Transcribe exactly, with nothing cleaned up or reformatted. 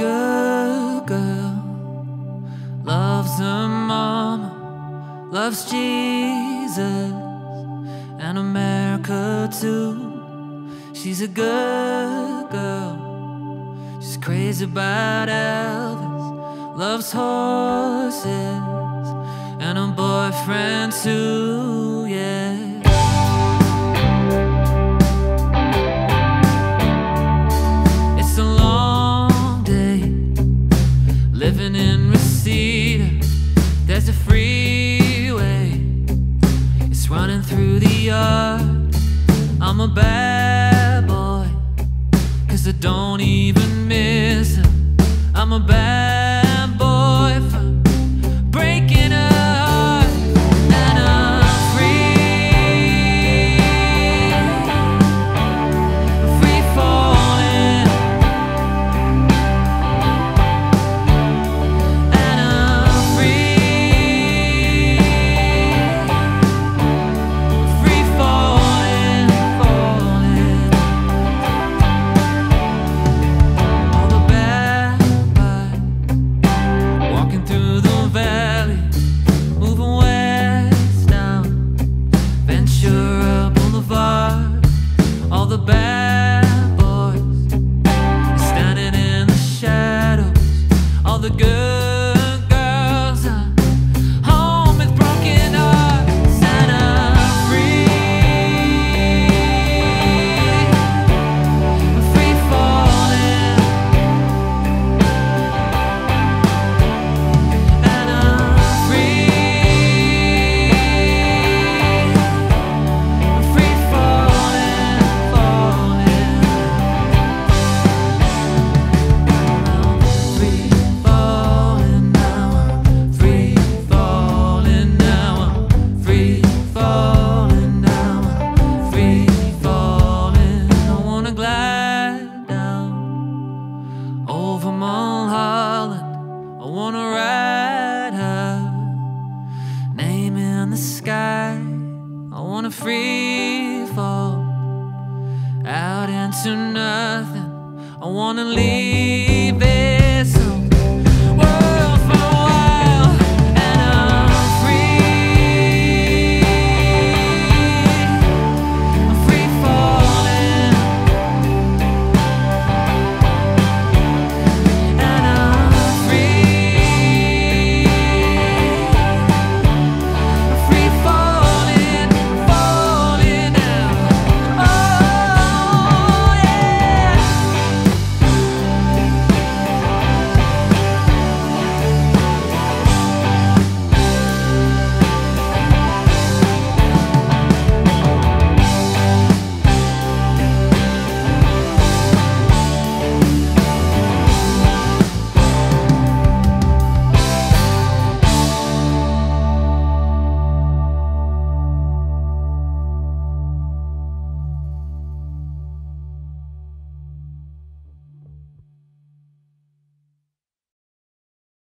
good girl, loves her mama, loves Jesus and America too. She's a good girl, she's crazy about Elvis, loves horses and a boyfriend too, yeah. It's a long day, living in Reseda. There's a freeway, it's running through the yard. I'm a bad boy, cause I don't even miss her. I'm a bad boy for breaking her heart. And I'm free, free falling. And I'm free, free falling, falling. All the bad vibes, walking through the valley, moving west down Ventura Boulevard. All the bad boys standing in the shadows. All the good girls are home with broken hearts. And I'm free, free falling. And I'm free, free falling, falling. I'm free falling now, I'm free falling now, I'm free falling now, I'm free falling. I wanna glide down over Mulholland, I wanna ride her name in the sky. I wanna free fall out into nothing. I wanna leave